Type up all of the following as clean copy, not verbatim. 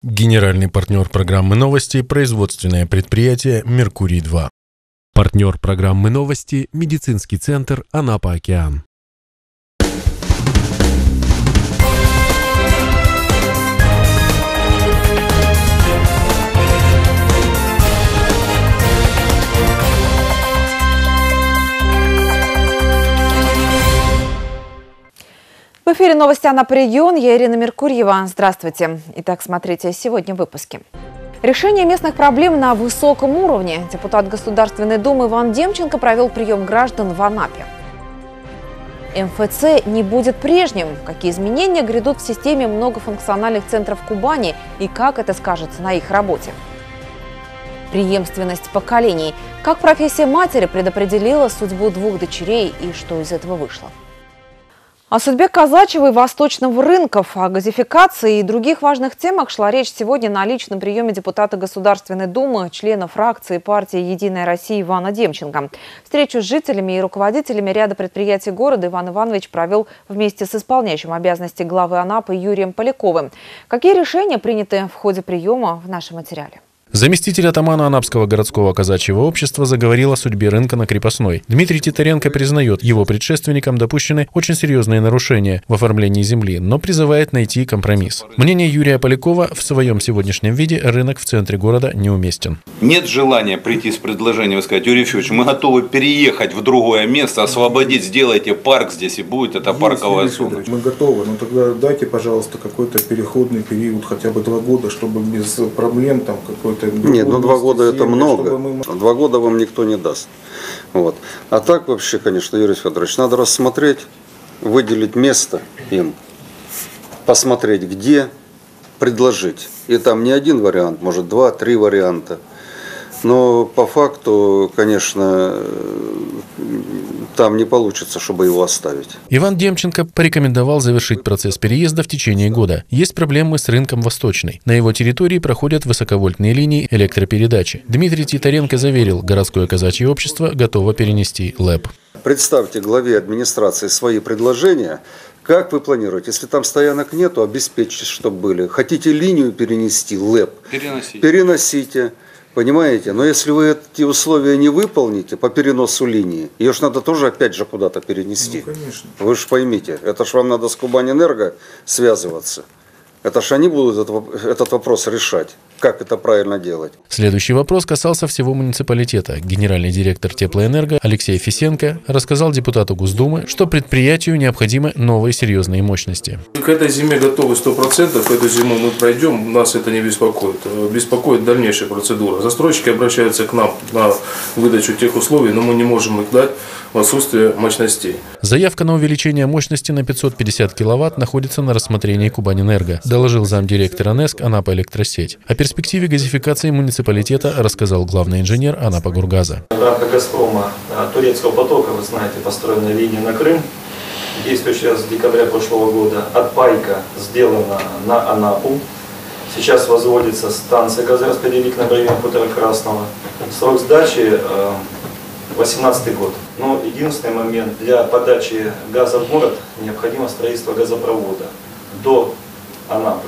Генеральный партнер программы «Новости» – производственное предприятие «Меркурий-2». Партнер программы «Новости» – медицинский центр «Анапа-Океан». В эфире новости Анапа-Регион. Я Ирина Меркурьева. Здравствуйте. Итак, смотрите сегодня в выпуске. Решение местных проблем на высоком уровне. Депутат Государственной Думы Иван Демченко провел прием граждан в Анапе. МФЦ не будет прежним. Какие изменения грядут в системе многофункциональных центров Кубани и как это скажется на их работе? Преемственность поколений. Как профессия матери предопределила судьбу двух дочерей и что из этого вышло? О судьбе казачьего и восточного рынков, о газификации и других важных темах шла речь сегодня на личном приеме депутата Государственной Думы, члена фракции партии «Единая Россия» Ивана Демченко. Встречу с жителями и руководителями ряда предприятий города Иван Иванович провел вместе с исполняющим обязанности главы Анапы Юрием Поляковым. Какие решения приняты в ходе приема в нашем материале? Заместитель атамана Анапского городского казачьего общества заговорил о судьбе рынка на Крепостной. Дмитрий Титаренко признает, его предшественникам допущены очень серьезные нарушения в оформлении земли, но призывает найти компромисс. Мнение Юрия Полякова: в своем сегодняшнем виде рынок в центре города неуместен. Нет желания прийти с предложением и сказать: Юрий Федорович, мы готовы переехать в другое место, освободить, сделайте парк здесь, и будет это парковая зона. Мы готовы, но тогда дайте, пожалуйста, какой-то переходный период, хотя бы 2 года, чтобы без проблем там какой-то... Нет, ну 2 года это много. 2 года вам никто не даст. Вот. А так вообще, конечно, Юрий Федорович, надо рассмотреть, выделить место им, посмотреть, где, предложить. И там не один вариант, может 2-3 варианта. Но по факту, конечно, там не получится, чтобы его оставить. Иван Демченко порекомендовал завершить процесс переезда в течение года. Есть проблемы с рынком Восточный. На его территории проходят высоковольтные линии электропередачи. Дмитрий Титаренко заверил, городское казачье общество готово перенести ЛЭП. Представьте главе администрации свои предложения. Как вы планируете? Если там стоянок нету, обеспечьте, чтобы были. Хотите линию перенести, ЛЭП? Переносите. Понимаете? Но если вы эти условия не выполните по переносу линии, ее же надо тоже опять же куда-то перенести. Ну, конечно. Вы же поймите, это же вам надо с Кубанэнерго связываться. Это ж они будут этот вопрос решать. Как это правильно делать? Следующий вопрос касался всего муниципалитета. Генеральный директор Теплоэнерго Алексей Фисенко рассказал депутату Госдумы, что предприятию необходимы новые серьезные мощности. К этой зиме готовы 100%. Эту зиму мы пройдем, нас это не беспокоит. Беспокоит дальнейшая процедура. Застройщики обращаются к нам на выдачу тех условий, но мы не можем их дать в отсутствие мощностей. Заявка на увеличение мощности на 550 киловатт находится на рассмотрении Кубанэнерго, доложил замдиректора НЭСК «Анапа-Электросеть». О перспективе газификации муниципалитета рассказал главный инженер «Анапа-Горгаза». В рамках «Газпрома» турецкого потока, вы знаете, построена линия на Крым. Действующая с декабря прошлого года. Отпайка сделана на Анапу. Сейчас возводится станция газораспределительная в районе хутора Красного. Срок сдачи 2018 год. Но единственный момент: для подачи газа в город необходимо строительство газопровода до Анапы.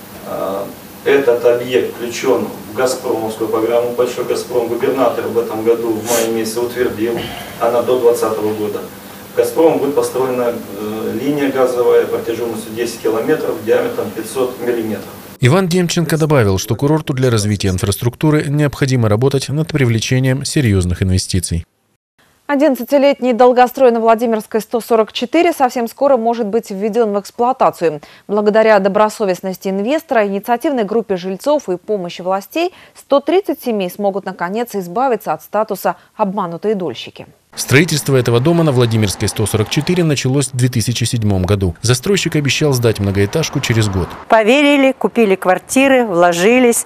Этот объект включен в газпромовскую программу «Большой Газпром». Губернатор в этом году в мае месяце утвердил, она до 2020 года. В «Газпром» будет построена линия газовая протяженностью 10 километров, диаметром 500 миллиметров. Иван Демченко добавил, что курорту для развития инфраструктуры необходимо работать над привлечением серьезных инвестиций. 11-летний долгострой на Владимирской 144 совсем скоро может быть введен в эксплуатацию. Благодаря добросовестности инвестора, инициативной группе жильцов и помощи властей 130 семей смогут наконец избавиться от статуса «обманутые дольщики». Строительство этого дома на Владимирской 144 началось в 2007 году. Застройщик обещал сдать многоэтажку через год. Поверили, купили квартиры, вложились.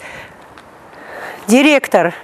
Директор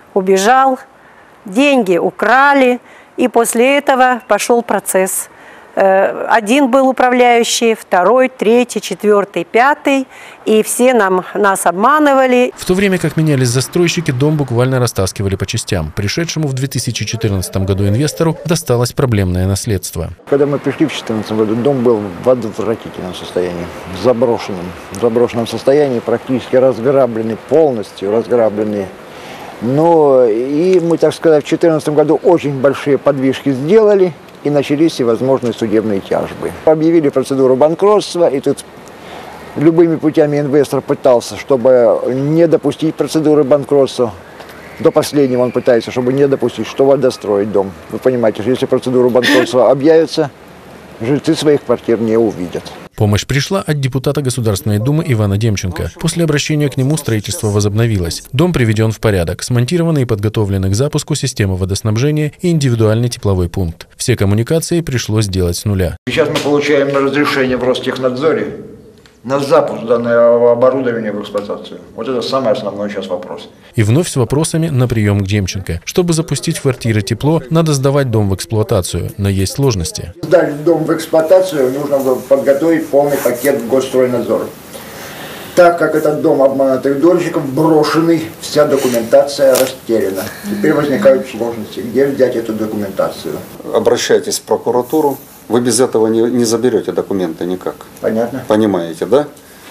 убежал, деньги украли, и после этого пошел процесс Один был управляющий, второй, третий, четвертый, пятый. И все нас обманывали. В то время как менялись застройщики, дом буквально растаскивали по частям. Пришедшему в 2014 году инвестору досталось проблемное наследство. Когда мы пришли в 2014 году, дом был в отвратительном состоянии, в заброшенном состоянии, практически разграбленный, полностью разграбленный. Но и мы, так сказать, в 2014 году очень большие подвижки сделали, и начались всевозможные судебные тяжбы. Объявили процедуру банкротства, и тут любыми путями инвестор пытался, чтобы не допустить процедуры банкротства. До последнего он пытается, чтобы не допустить, чтобы достроить дом. Вы понимаете, что если процедуру банкротства объявится, жильцы своих квартир не увидят. Помощь пришла от депутата Государственной Думы Ивана Демченко. После обращения к нему строительство возобновилось. Дом приведен в порядок. Смонтированы и подготовлены к запуску системы водоснабжения и индивидуальный тепловой пункт. Все коммуникации пришлось делать с нуля. Сейчас мы получаем разрешение в Ростехнадзоре на запуск данного оборудования в эксплуатацию. Вот это самый основной сейчас вопрос. И вновь с вопросами на прием к Демченко. Чтобы запустить в квартиры тепло, надо сдавать дом в эксплуатацию, но есть сложности. Сдать дом в эксплуатацию нужно подготовить полный пакет Госстройнадзора. Так как этот дом обманутых дольщиков брошенный, вся документация растеряна. Теперь возникают сложности. Где взять эту документацию? Обращайтесь в прокуратуру. Вы без этого не заберете документы никак. Понятно. Понимаете, да?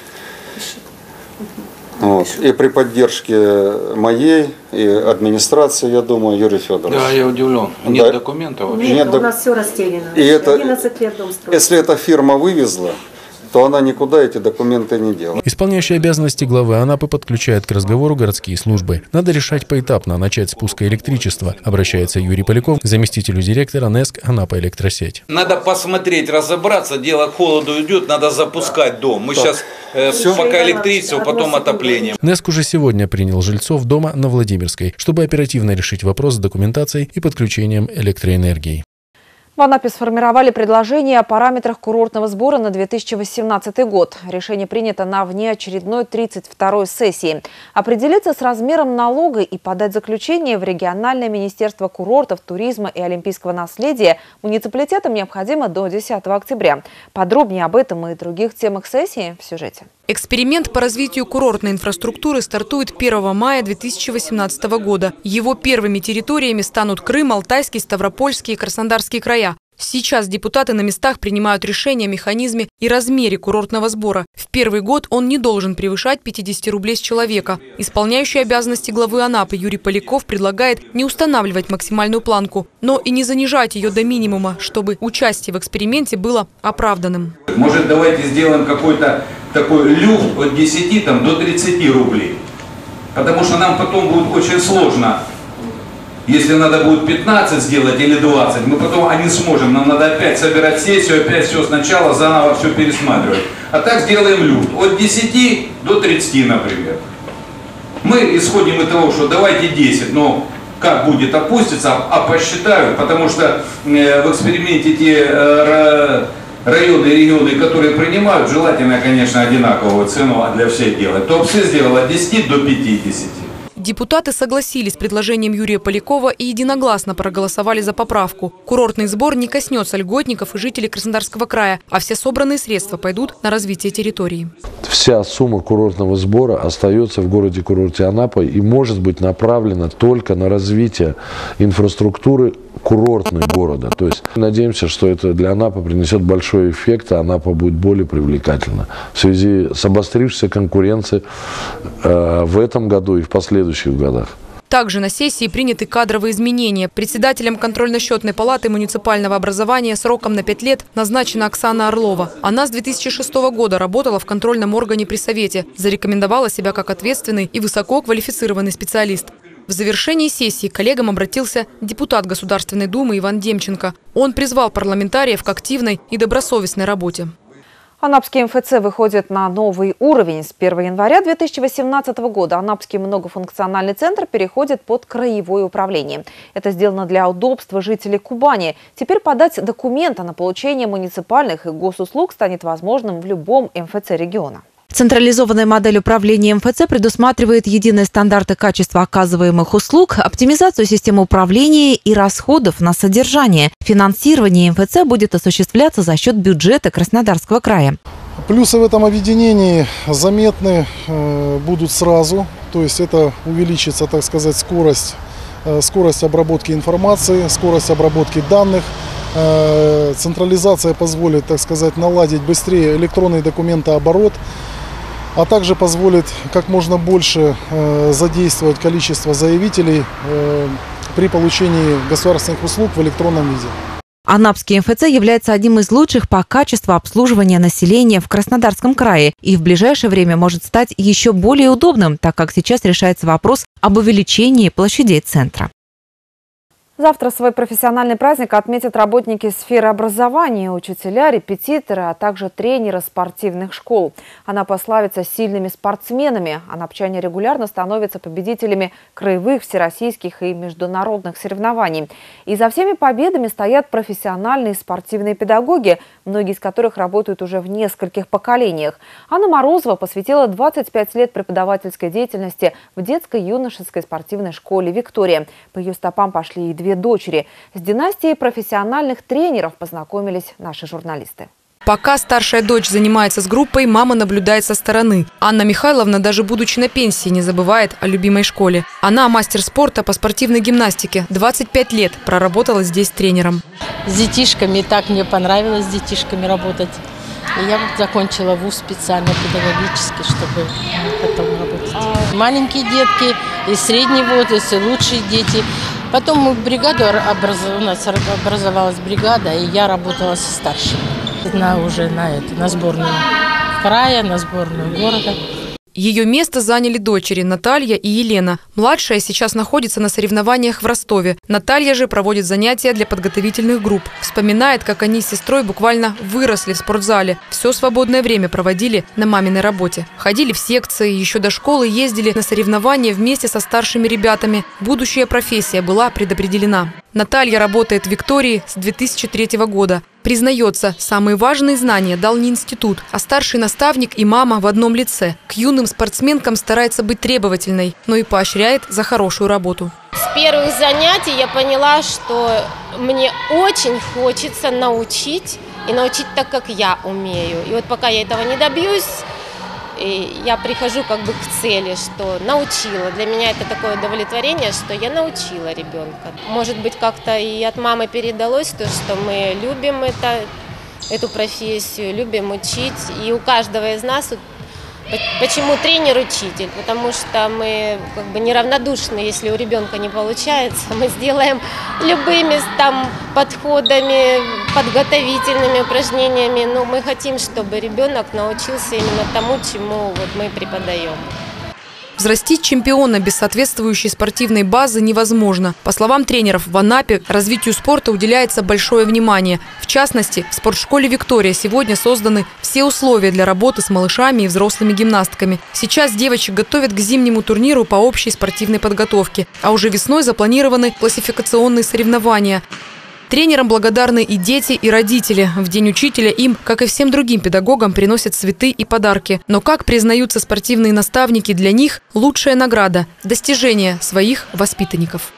Вот. И при поддержке моей и администрации, я думаю, Юрий Федорович. Да, я удивлен. Нет документов вообще. Нет, у нас все растеряно. И 11 лет дом строится. Если эта фирма вывезла, то она никуда эти документы не делает. Исполняющий обязанности главы Анапы подключает к разговору городские службы. Надо решать поэтапно, начать с пуска электричества, обращается Юрий Поляков к заместителю директора НЭСК «Анапа Электросеть». Надо посмотреть, разобраться, дело к холоду идет, надо запускать дом. Мы сейчас пока электричество, потом отопление. НЭСК уже сегодня принял жильцов дома на Владимирской, чтобы оперативно решить вопрос с документацией и подключением электроэнергии. В Анапе сформировали предложение о параметрах курортного сбора на 2018 год. Решение принято на внеочередной 32-й сессии. Определиться с размером налога и подать заключение в региональное министерство курортов, туризма и олимпийского наследия муниципалитетам необходимо до 10 октября. Подробнее об этом и других темах сессии в сюжете. Эксперимент по развитию курортной инфраструктуры стартует 1 мая 2018 года. Его первыми территориями станут Крым, Алтайский, Ставропольский и Краснодарский края. Сейчас депутаты на местах принимают решение о механизме и размере курортного сбора. В первый год он не должен превышать 50 рублей с человека. Исполняющий обязанности главы Анапы Юрий Поляков предлагает не устанавливать максимальную планку, но и не занижать ее до минимума, чтобы участие в эксперименте было оправданным. Может, давайте сделаем какой-то такой люфт от 10 до 30 рублей. Потому что нам потом будет очень сложно. Если надо будет 15 сделать или 20, мы потом не сможем. Нам надо опять собирать сессию, опять все сначала, заново все пересматривать. А так сделаем люфт от 10 до 30, например. Мы исходим из того, что давайте 10, но как будет опуститься, посчитают, потому что в эксперименте те районы и регионы, которые принимают, желательно, конечно, одинаковую цену для всех делать. ТОПСИ сделала от 10 до 50. Депутаты согласились с предложением Юрия Полякова и единогласно проголосовали за поправку. Курортный сбор не коснется льготников и жителей Краснодарского края, а все собранные средства пойдут на развитие территории. Вся сумма курортного сбора остается в городе-курорте Анапа и может быть направлена только на развитие инфраструктуры курортной города. То есть надеемся, что это для Анапы принесет большой эффект, а Анапа будет более привлекательна. В связи с обострившейся конкуренцией в этом году и в последующих годах. Также на сессии приняты кадровые изменения. Председателем контрольно-счетной палаты муниципального образования сроком на 5 лет назначена Оксана Орлова. Она с 2006 года работала в контрольном органе при Совете, зарекомендовала себя как ответственный и высококвалифицированный специалист. В завершении сессии к коллегам обратился депутат Государственной Думы Иван Демченко. Он призвал парламентариев к активной и добросовестной работе. Анапский МФЦ выходит на новый уровень. С 1 января 2018 года Анапский многофункциональный центр переходит под краевое управление. Это сделано для удобства жителей Кубани. Теперь подать документы на получение муниципальных и госуслуг станет возможным в любом МФЦ региона. Централизованная модель управления МФЦ предусматривает единые стандарты качества оказываемых услуг, оптимизацию системы управления и расходов на содержание. Финансирование МФЦ будет осуществляться за счет бюджета Краснодарского края. Плюсы в этом объединении заметны будут сразу, то есть это увеличится, так сказать, скорость обработки информации, скорость обработки данных. Централизация позволит, так сказать, наладить быстрее электронный документооборот, а также позволит как можно больше задействовать количество заявителей при получении государственных услуг в электронном виде. Анапский МФЦ является одним из лучших по качеству обслуживания населения в Краснодарском крае и в ближайшее время может стать еще более удобным, так как сейчас решается вопрос об увеличении площадей центра. Завтра свой профессиональный праздник отметят работники сферы образования, учителя, репетиторы, а также тренеры спортивных школ. Анапа славится сильными спортсменами. Анапчане регулярно становятся победителями краевых, всероссийских и международных соревнований. И за всеми победами стоят профессиональные спортивные педагоги, многие из которых работают уже в нескольких поколениях. Анна Морозова посвятила 25 лет преподавательской деятельности в детско-юношеской спортивной школе «Виктория». По ее стопам пошли и две дочери. С династией профессиональных тренеров познакомились наши журналисты. Пока старшая дочь занимается с группой, мама наблюдает со стороны. Анна Михайловна, даже будучи на пенсии, не забывает о любимой школе. Она мастер спорта по спортивной гимнастике. 25 лет проработала здесь тренером. С детишками, так мне понравилось с детишками работать. И я закончила вуз специально педагогический, чтобы потом работать. Маленькие детки, и средний возраст, и лучшие дети. Потом мы бригаду, у нас образовалась бригада, и я работала со старшими. Уже на сборную края, на сборную города. Ее место заняли дочери Наталья и Елена. Младшая сейчас находится на соревнованиях в Ростове. Наталья же проводит занятия для подготовительных групп. Вспоминает, как они с сестрой буквально выросли в спортзале. Все свободное время проводили на маминой работе. Ходили в секции, еще до школы ездили на соревнования вместе со старшими ребятами. Будущая профессия была предопределена. Наталья работает в «Виктории» с 2003 года. Признается, самые важные знания дал не институт, а старший наставник и мама в одном лице. К юным спортсменкам старается быть требовательной, но и поощряет за хорошую работу. С первых занятий я поняла, что мне очень хочется научить, и научить так, как я умею. И вот пока я этого не добьюсь, я прихожу как бы к цели, что научила. Для меня это такое удовлетворение, что я научила ребенка. Может быть, как-то и от мамы передалось то, что мы любим эту профессию, любим учить. И у каждого из нас, почему тренер-учитель? Потому что мы как бы неравнодушны, если у ребенка не получается. Мы сделаем любыми там подходами, подготовительными упражнениями, но мы хотим, чтобы ребенок научился именно тому, чему вот мы преподаем. Взрастить чемпиона без соответствующей спортивной базы невозможно. По словам тренеров, в Анапе развитию спорта уделяется большое внимание. В частности, в спортшколе «Виктория» сегодня созданы все условия для работы с малышами и взрослыми гимнастками. Сейчас девочек готовят к зимнему турниру по общей спортивной подготовке, а уже весной запланированы классификационные соревнования. Тренерам благодарны и дети, и родители. В День учителя им, как и всем другим педагогам, приносят цветы и подарки. Но, как признаются спортивные наставники, для них лучшая награда – достижение своих воспитанников.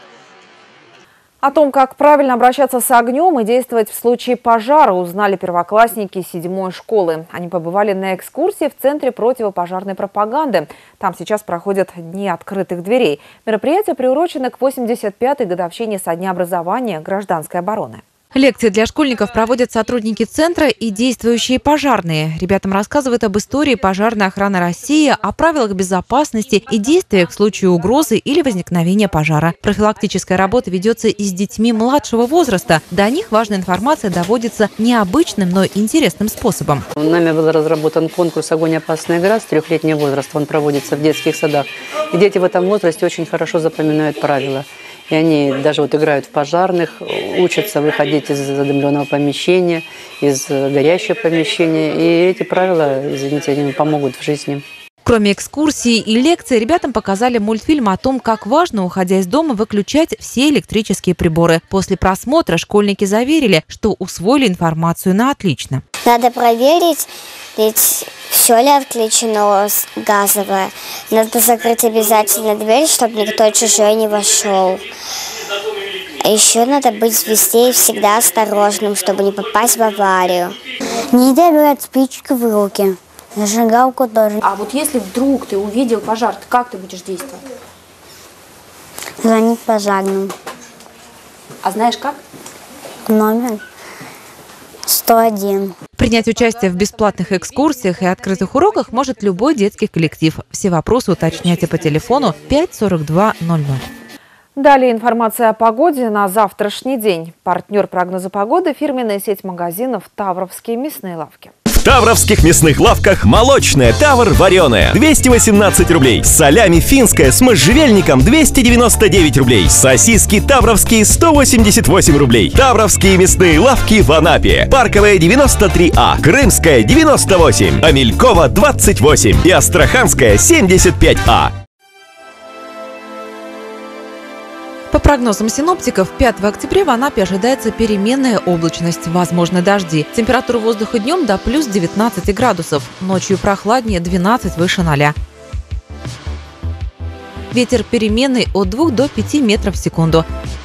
О том, как правильно обращаться с огнем и действовать в случае пожара, узнали первоклассники 7-й школы. Они побывали на экскурсии в Центре противопожарной пропаганды. Там сейчас проходят Дни открытых дверей. Мероприятие приурочено к 85-й годовщине со дня образования гражданской обороны. Лекции для школьников проводят сотрудники центра и действующие пожарные. Ребятам рассказывают об истории пожарной охраны России, о правилах безопасности и действиях в случае угрозы или возникновения пожара. Профилактическая работа ведется и с детьми младшего возраста. До них важная информация доводится необычным, но интересным способом. Нами был разработан конкурс «Огонь. Опасная игра» с 3-летнего возраста. Он проводится в детских садах. И дети в этом возрасте очень хорошо запоминают правила. И они даже вот играют в пожарных, учатся выходить из задымленного помещения, из горящего помещения. И эти правила, извините, они помогут в жизни. Кроме экскурсий и лекций, ребятам показали мультфильм о том, как важно, уходя из дома, выключать все электрические приборы. После просмотра школьники заверили, что усвоили информацию на отлично. Надо проверить, ведь все ли отключено газовое. Надо закрыть обязательно дверь, чтобы никто чужой не вошел. А еще надо быть везде и всегда осторожным, чтобы не попасть в аварию. Нельзя брать спичку в руки. Зажигалку тоже. А вот если вдруг ты увидел пожар, как ты будешь действовать? Звонить пожарным. А знаешь как? Номер 101. Принять участие в бесплатных экскурсиях и открытых уроках может любой детский коллектив. Все вопросы уточняйте по телефону 54200. Далее информация о погоде на завтрашний день. Партнер прогноза погоды – фирменная сеть магазинов «Тавровские мясные лавки». В Тавровских мясных лавках молочная Тавр вареная 218 рублей. Салями финская с можжевельником 299 рублей. Сосиски тавровские 188 рублей. Тавровские мясные лавки в Анапе. Парковая 93А, Крымская 98, Амелькова 28 и Астраханская 75А. По прогнозам синоптиков, 5 октября в Анапе ожидается переменная облачность, возможны дожди. Температура воздуха днем до плюс 19 градусов, ночью прохладнее 12 выше 0. Ветер переменный от 2 до 5 метров в секунду.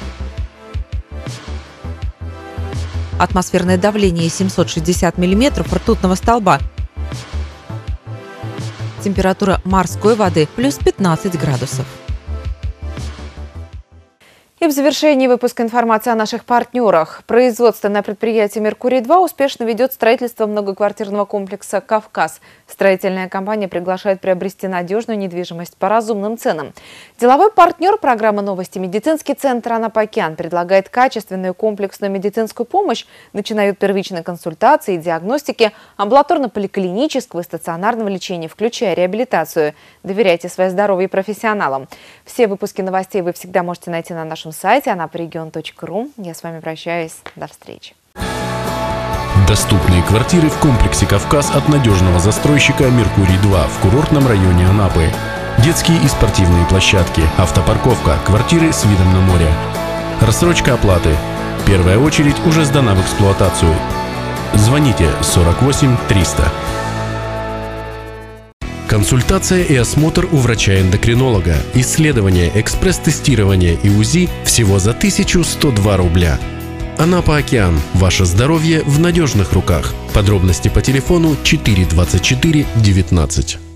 Атмосферное давление 760 миллиметров ртутного столба. Температура морской воды плюс 15 градусов. И в завершении выпуска информации о наших партнерах. Производственное предприятие «Меркурий-2» успешно ведет строительство многоквартирного комплекса «Кавказ». Строительная компания приглашает приобрести надежную недвижимость по разумным ценам. Деловой партнер программы «Новости» медицинский центр «Анапа-Океан» предлагает качественную комплексную медицинскую помощь, начиная от первичной консультации и диагностики, амбулаторно-поликлинического и стационарного лечения, включая реабилитацию. Доверяйте свое здоровье профессионалам. Все выпуски новостей вы всегда можете найти на нашем сайте anaparegion.ru. Я с вами прощаюсь. До встречи. Доступные квартиры в комплексе «Кавказ» от надежного застройщика «Меркурий-2» в курортном районе Анапы. Детские и спортивные площадки, автопарковка, квартиры с видом на море. Рассрочка оплаты. Первая очередь уже сдана в эксплуатацию. Звоните 48 300. Консультация и осмотр у врача-эндокринолога. Исследование, экспресс-тестирование и УЗИ всего за 1102 рубля. Анапа-Океан. Ваше здоровье в надежных руках. Подробности по телефону 4 24 19.